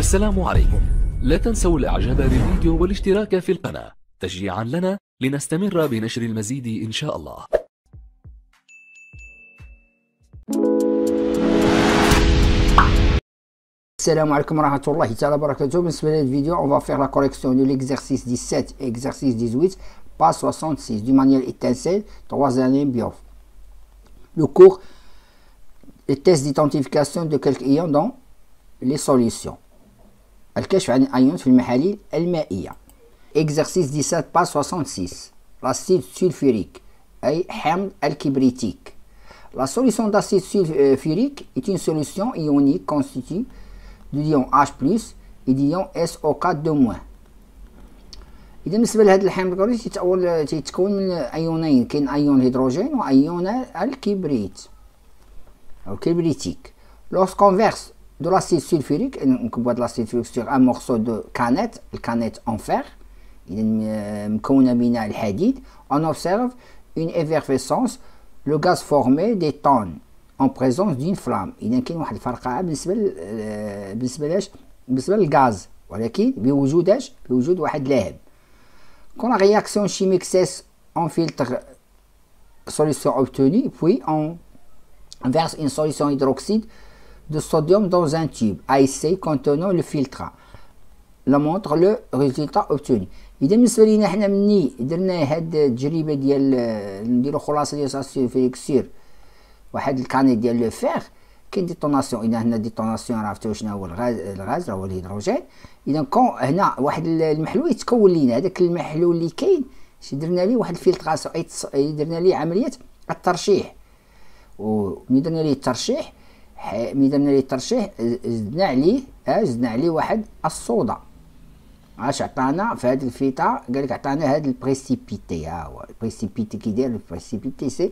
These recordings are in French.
السلام عليكم. لا تنسوا الاعجاب بالفيديو والاشتراك في القناة تشجيعا لنا لنستمر بنشر المزيد إن شاء الله. Salam alaikum wa rahmatullahi ta'ala barakatuh. Dans cette vidéo, on va faire la correction de l'exercice 17 et exercice 18, page 66, du manuel étincelle, 3 années BIOF. Le cours, les tests d'identification de quelques ions dans les solutions. الكشف عن الأيون في المحاليل المائية. Exercice 17, page 66. L'acide sulfurique, أي حمض الكبريتيك. La solution d'acide sulfurique est une solution ionique constituée d'ion H+ et d'ion SO4 2-. إذا بالنسبة لهذا الحمض الكبريتي تيتكون من أيونين، كاين أيون الهيدروجين وأيون الكبريت أو الكبريتيك. Lorsqu'on verse de l'acide sulfurique, نكبوا de l'acide sulfurique sur un morceau de canette, الكانيت en fer، إذا مكونة من الحديد، on observe une effervescence. Le gaz formé détonne en présence d'une flamme. إذا كاين واحد الفرقعة بالنسبة للغاز، ولكن بوجود اش؟ بوجود واحد لهب. Quand la réaction chimique cesse, on filtre solution obtenue, puis on verse une solution hydroxyde de sodium dans un tube AIC contenant le filtre. La montre le résultat obtenu. إذا بالنسبة لينا حنا مني درنا هاد التجربة ديال نديرو خلاصة ديال السلفوريك سير واحد الكانيت ديال لو فيغ، كاين ديتوناسيون. إذا هنا ديتوناسيون عرفتو شنو هو الغاز هو الهيدروجين. إذا كون هنا واحد المحلول يتكون لينا، هذاك المحلول اللي كاين درنا ليه واحد الفلتراسيون، درنا ليه عملية الترشيح. وملي درنا ليه الترشيح زدنا عليه واحد الصودا. اش عطانا في هذا الفلتر؟ قالك عطانا هذا البريسيبيتي. ها هو البريسيبيتي. كي داير البريسيبيتي سي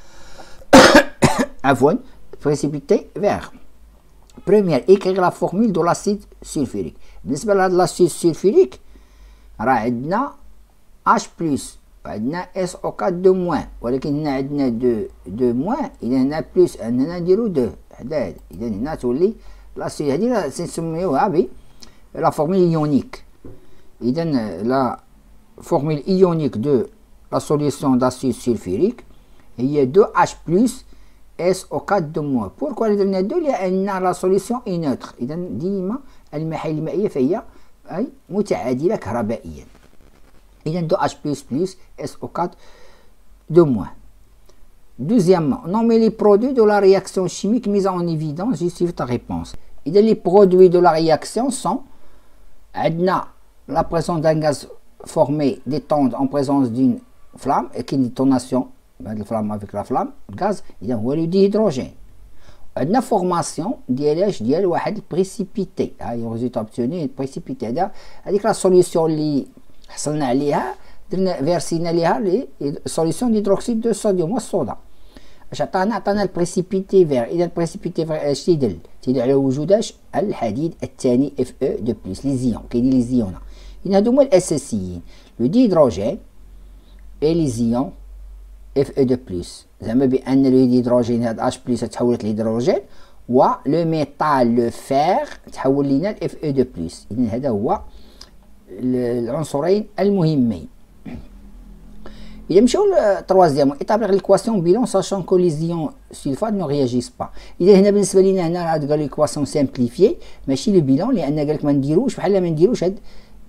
عفوا précipité vert. Première, écrire la formule de l'acide sulfurique. بالنسبة لهاد l'acide sulfurique راه عندنا H+ وعندنا SO4 2-، ولكن هنا عندنا 2-. إذا هنا بلس، هنا نديرو 2 حدا هاد. إذا هنا تولي لاسيد هادي راه تنسميوها ب لا فورمule ionique. إذا لا formule ionique de la solution d'acide sulfurique هي 2H+ SO4 2-. بوركوا درنا 2؟ لأن لا سوليسيون اي نوتر. إذا ديما المحاليل المائية فهي أي متعادلة كهربائيا. إذا 2H++ SO4 2-. Deuxièmement, nommer les produits de la réaction chimique mise en évidence. Justifie ta réponse. إذا les produits de la réaction sont عندنا la présence d'un gaz formé détonde en présence d'une flamme et qui est une détonation الفلام افيك لا فلام الغاز. اذا هو لو ديهيدروجين. عندنا فورماسيون ديال واحد البريسيبيتي. ها هي ريزولتا اوبتوني بريسيبيتي. هذيك لا سوليسيون اللي حصلنا عليها درنا فيرسينا ليها لي سوليسيون ديدروكسيد دو صوديوم والصودا. اش عطانا البريسيبيتي فير. اذا البريسيبيتي فير اش تيدل على وجود اش؟ الحديد الثاني Fe2+. لي زيون كاينين لي زيون. اذا هادو هما الاساسيين لو ديهيدروجين اي لي زيون Fe2+. زعما بان الهيدروجين هاد H+ تحولت لهيدروجين، و لو ميتال لو فير تحول لينا ل Fe2+. اذا هذا هو العنصرين المهمين. إذا مشاو للتروازيام، établir l'équation bilan sachant que les ions sulfate ne réagissent pas. إذا هنا بالنسبة لينا هنا راه قال l'équation simplifiée ماشي لو بيلون، لأن قالك ما نديروش بحال ما نديروش هاد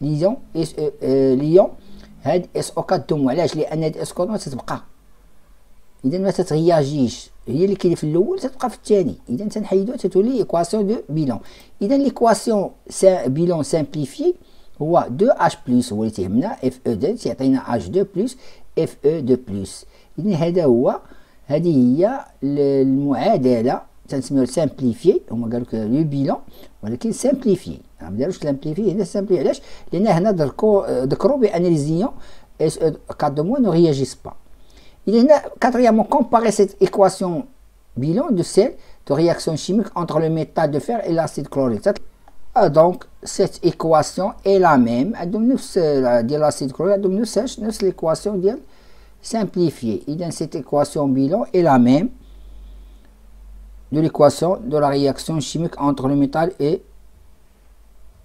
ليون هاد SO4 2-. علاش؟ لأن هاد SO4 تتبقى، إذا ما تتغياجيش، هي اللي كاينه في الأول تتبقى في الثاني. إذا تنحيدو تتولي إيكواسيون دو بيلون. إذا ليكواسيون بيلون سامبليفي هو 2H+ هو اللي تيهمنا Fe2 تيعطينا H2+ Fe2+. إذا هذه هي المعادلة تنسميوها سامبليفي. هما قالوك لو بيلون ولكن سامبليفي، ما داروش سامبليفي، هنا سامبليفي. علاش؟ لأن هنا ذكروا بأن لي زيون SO4 ne réagissent pas. Il est quatrièmement comparer cette équation bilan de celle de réaction chimique entre le métal de fer et l'acide chlorique. Donc cette équation est la même de l'acide chlorique, donc nous l'équation simplifiée. Et cette équation bilan est la même de l'équation de la réaction chimique entre le métal et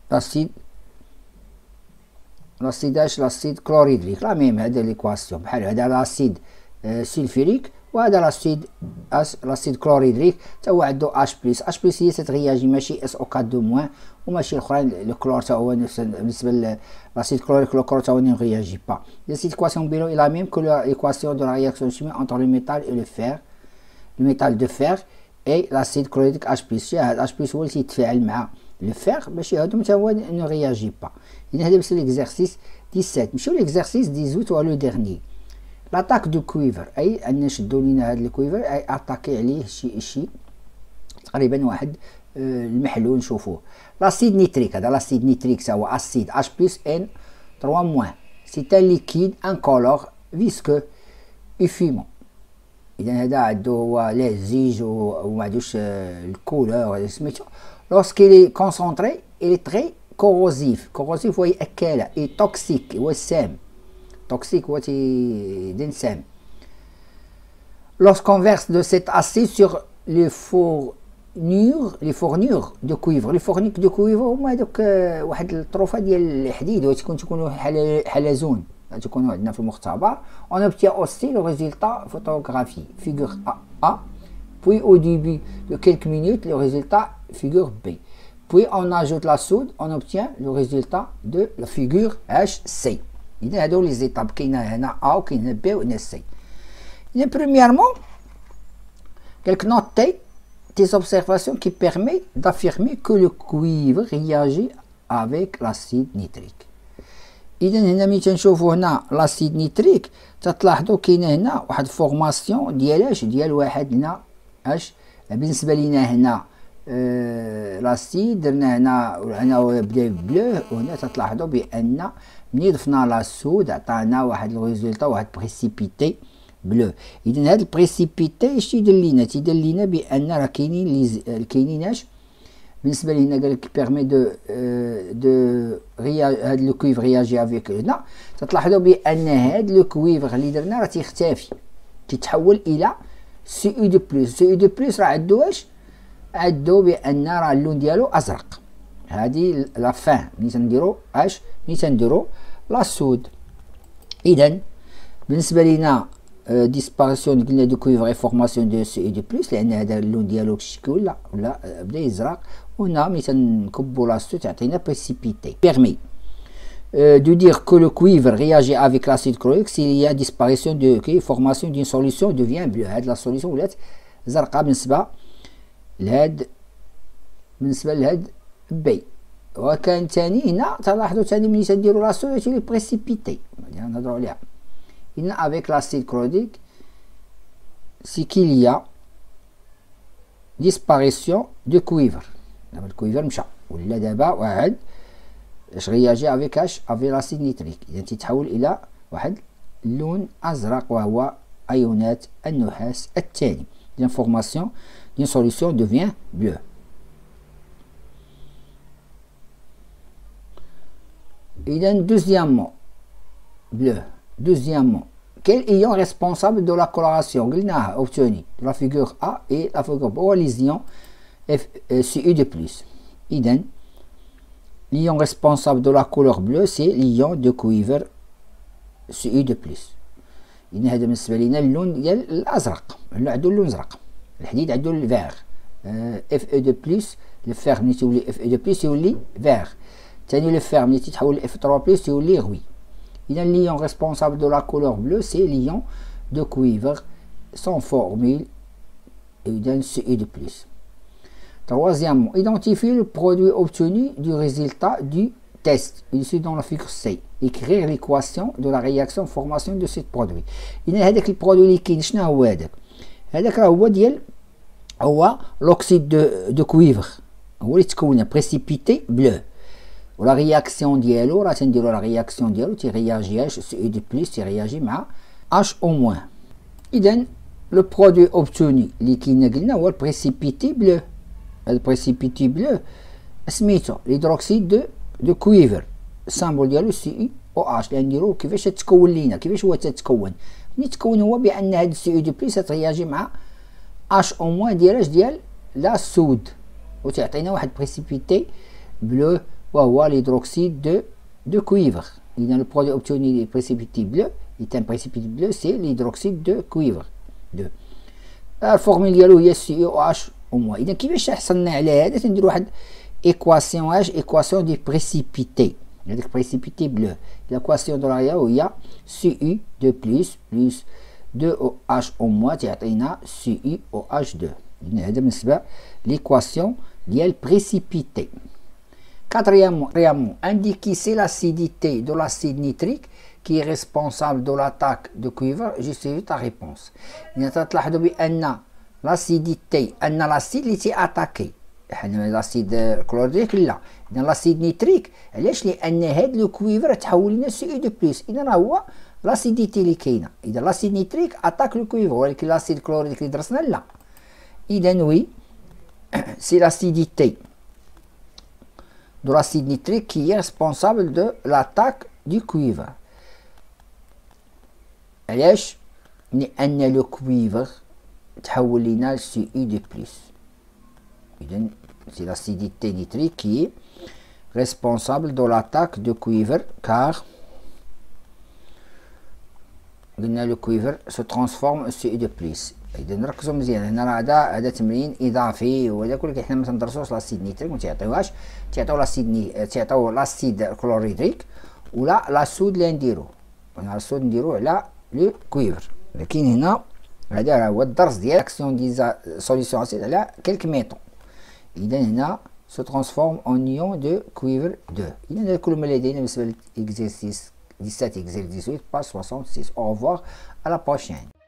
لاسيد لاسيد كلوريدريك، لا ميم هذا ليكواسيون بحال هذا لاسيد سلفيريك، وهذا لاسيد كلوريدريك تا هو عنده اش بلس. اش بلس هي تتغياجي ماشي اس او 4 دو موان، وماشي الاخرين الكلور تا هو بالنسبه لاسيد كلوريك الكلور تا هو ne réagit pas. Cette équation below est la même que l'équation de la réaction chimique entre le métal et le fer. Le métal de fer et l'acide chlorhydrique H+. H+ هو اللي تيتفاعل مع لو فيغ باش هادو تا هو ne réagit pas. إذا هذا باش ليكزارسيس 17. نمشيو ليكزارسيس 18 وهو لو ديرني. لاطاك دو كويفر، اي ان نشدو لينا هاد الكويفر اي اتاكي عليه شي تقريبا واحد المحلول نشوفوه. لاسيد نيتريك، هذا لاسيد نيتريك هو اسيد H plus N 3 موان. سي ان ليكيد انكولور فيسكو اي فيمون. اذا هذا عنده هو لزيج وما عندوش الكولور سميتو. لوسكي لي كونسونطري اي تري كوروزيف. كوروزيف هو ياكل، اي توكسيك هو سام. Toxique ou d'un sème. Lorsqu'on verse de cet acide sur les fournures de cuivre. Les fournures de cuivre هما دوك واحد الطروفه ديال الحديد وتكونوا حلزون تكونوا عندنا في المختبر. On obtient aussi le résultat photographié, figure A. Puis au début de quelques minutes, le résultat figure B. Puis on ajoute la soude, on obtient le résultat de la figure HC. إذا هادو لي زيتاب كاينه هنا A وكاين هنا B وهنا C. إذا premièrement quelques notes des observations qui permettent d'affirmer que le cuivre réagit avec l'acide nitrique. إذا هنا ملي تنشوفو هنا لاسيد نيتريك تتلاحظوا كاينه هنا واحد فورماسيون ديال واحد هنا بالنسبه لينا هنا لاسيد درنا هنا بدا بلو، وهنا تتلاحظوا بان ملي ضفنا لاسود عطانا واحد الريزولتا واحد بريسيبيتي بلو. اذا هاد البريسيبيتي اش تيدير لينا؟ تيدير لينا بان راه كاينين بالنسبه لينا قال لك بيرمي دو هاد لو كويفر رياجي افيك. هنا تتلاحظوا بان هاد لو كويفر اللي درنا راه تيختفي، تيتحول الى سي او دو بلس. سي او دو بلس راه عندو عندو بان راه اللون ديالو ازرق. هذه لا فان ملي تنديرو ملي تنديرو لاسود. اذا بالنسبه لينا ديسباريسيون قلنا دو كويفر اي فورماسيون دو سي او دو بلس، لان هذا اللون ديالو كشكل ولا بدا يزرق. وهنا ملي تنكبو لاسود تعطينا بريسيبيتي. بيرمي de dire que le cuivre réagit avec l'acide chlorhydrique s'il y a disparition de formation d'une solution devient bleue. هاد لا سوليسيون ولات زرقاء بالنسبه لهاد بي. وكان ثاني هنا تلاحظوا ثاني ملي تديروا لا سوليسيون لي بريسيبيتي نهضروا عليها. هنا avec l'acide chlorhydrique c'est qu'il y a disparition de cuivre. دابا الكويفر مشى ولا دابا واحد اش رياجي افيك لاسيد نيتريك. اذا تيتحول الى واحد اللون ازرق وهو ايونات النحاس الثاني. اذا فورماسيون دين سوليسيون دوفيان بلو. اذا دوزيامون بلو. دوزيامون quel ion responsable de la coloration قلناها obtenu la figure A et la figure B هو les ions Cu2+. اذا l'ion responsable de la couleur bleue c'est l'ion de cuivre Cu2+. إذا هذا بالنسبة لنا اللون ديال الأزرق، عنده اللون الأزرق. الحديد عنده الفيغ Fe2+. الفيغ ملي تولي Fe2+ يولي فيغ. ثاني لو فيغ ملي تيتحول ل F3+ يولي غوي. إذا l'ion responsable de la couleur bleue c'est l'ion de cuivre sans formule. إذا Cu2+. Troisièmement, identifier le produit obtenu du résultat du test, ici dans la figure C. Écrire l'équation de la réaction formation de ce produit. إذا هذاك البرودوي اللي كاين شنو هو هذاك؟ هذاك راه هو ديال هو لوكسيد دو كويفر، هو اللي تكون بريسيبيتي بلو. ولا رياكسيون ديالو راه تنديرو لا رياكسيون ديالو تيرياجي سي او دي بلس تيرياجي مع اش او موان. إذا لو برودوي اوبتوني اللي كاين قلنا هو البريسيبيتي بلو. البريسيبيتي بلو سميتو ليدروكسيد دو كويفر، السامبول ديالو سي او اش. اللي نديرو كيفاش تتكون لينا، كيفاش هو تتكون. ملي تكون هو بان هاد سي او دي بلس ترياجي مع اش او موان ديال لا سود وتعطينا واحد بريسيبيتي بلو وهو l'hydroxyde de cuivre. إذا le produit obtenu des précipités bleus est un précipité bleu, c'est l'hydroxyde de cuivre 2. الفورميل ديالو هي CuOH او-. إذا كيفاش حصلنا على هذا؟ تنديرو واحد équation H, équation du précipité. هذاك précipité bleu. L'équation de l'area هي Cu2 plus 2OH au-, تعطينا CuOH2. إذا هذا بالنسبة l'équation ديال précipité. Quatrièmement, indiquer c'est l'acidité de l'acide nitrique qui est responsable de l'attaque de cuivre. Justifie ta réponse. إذا تلاحظوا بأن l'acidité أن l'acide اللي تيأتاكي حنا لاسيد كلوريدريك لا. إذا لاسيد نيتريك علاش؟ لأن هاد لو كويفر تحول لنا Cu2+. إذا راه هو لاسيديتي اللي كاينه. إذا لاسيد نيتريك أتاك لو كويفر، ولكن لاسيد كلوريدريك اللي درسنا لا. إذا وي سي لاسيديتي de l'acide nitrique qui est responsable de l'attaque du cuivre. علاش؟ لأن لو كويفر تحول لنا Cu2+. إذا c'est l'acidité nitrique qui est responsable de l'attaque de cuivre, car le cuivre se transforme en Cu2+. إذا نركزوا مزيان هنا، راه هذا تمرين إضافي وهذاك، ولكن حنا ما تندرسوش لاسيد نيتريك، ما تعطيوهاش، تعطيو لاسيد كلوريدريك ولا لاسود اللي نديرو. انا لاسود نديرو على لو كويفر، لكن هنا هذا راه هو الدرس ديال اكسيون دي سوليسيون اسيد على كلك ميتون. إذا هنا se transforme en ion de cuivre 2. إذا هذا كل ما لدينا بالنسبة للإكزرسيس 17 exercice 18 page 66. Au revoir, à la prochaine.